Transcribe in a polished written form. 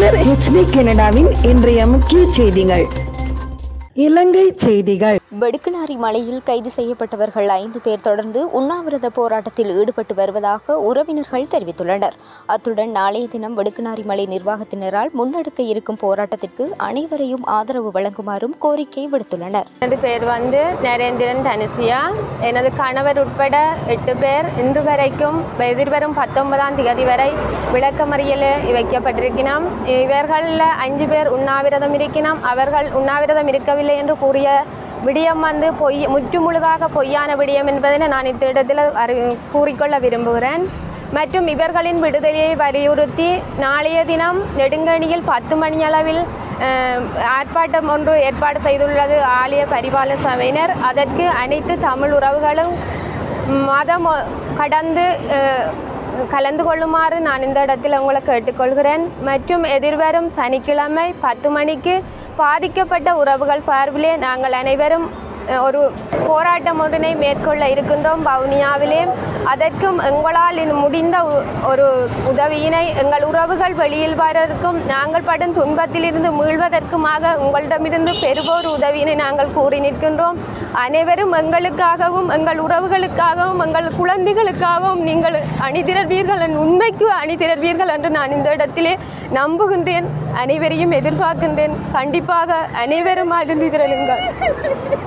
மலர் HD கனடாவின் இன்றைய முக்கிய செய்திகள். இலங்கை செய்திகள். வெடுக்குநாரி மலையில் கைது செய்யப்பட்டவர்கள் 5 பேர் தொடர்ந்து உண்ணாவிரத போராட்டத்தில் ஈடுபட்டு வருவதாக உறவினர்கள் தெரிவித்துள்ளனர். அத்துடன் நாளைய தினம் வெடுக்குநாரி மலை நிர்வாகத்தினரால் முன்னெடுக்க இருக்கும் போராட்டத்திற்கு அனைவரையும் ஆதரவு வழங்குமாறும் கோரிக்கை விடுத்துள்ளனர். எனது பேர் நரேந்திரன் தனுசியா. எனது கணவர் உட்பட 8 பேர் இன்று வரைக்கும் எதிர்வரும் 19ஆம் தேதி வரை விளக்கமறியல் வைக்கப்பட்டிருக்கிறோம். இவர்களில் 5 பேர் உண்ணாவிரதம் இருக்கிறோம். அவர்கள் உண்ணாவிரதம் இருக்கவில்லை என்று கூறிய விடயம் முற்றுமுழுதாக பொய்யான விடயம் என்பதனை நான் இந்த இடத்தில் கூறிக்கொள்ள விரும்புகிறேன். மற்றும் இவர்களின் விடுதலையை வலியுறுத்தி நாளைய தினம் நெடுங்கணியில் 10 மணி அளவில் ஆர்ப்பாட்டம் ஒன்று ஏற்பாடு செய்துள்ளது ஆலய பரிபாலன சபையினர். அதற்கு அனைத்து தமிழ் உறவுகளும் மதம் கடந்து கலந்து கொள்ளுமாறு நான் இந்த இடத்தில் உங்களை கேட்டுக்கொள்கிறேன். மற்றும் எதிர்வரும் சனிக்கிழமை 10 மணிக்கு பாதிக்கப்பட்ட உறவுகள் சார்பிலே நாங்கள் அனைவரும் ஒரு போராட்டம் ஒன்றினை மேற்கொள்ள இருக்கின்றோம் வவுனியாவிலே. அதற்கும் எங்களால் முடிந்த ஒரு உதவியினை எங்கள் உறவுகள் வெளியில் வருவதற்கும் நாங்கள் படும் துன்பத்திலிருந்து மீள்வதற்குமாக உங்களிடமிருந்து பெறுவோர் உதவியினை நாங்கள் கூறி நிற்கின்றோம். அனைவரும் எங்களுக்காகவும் எங்கள் உறவுகளுக்காகவும் எங்கள் குழந்தைகளுக்காகவும் நீங்கள் அணிதிரள்வீர்கள், உண்மைக்கு அணிதிரள்வீர்கள் என்று நான் இந்த இடத்திலே நம்புகின்றேன். அனைவரையும் எதிர்பார்க்கின்றேன். கண்டிப்பாக அனைவரும் அணிதிரளுங்கள்.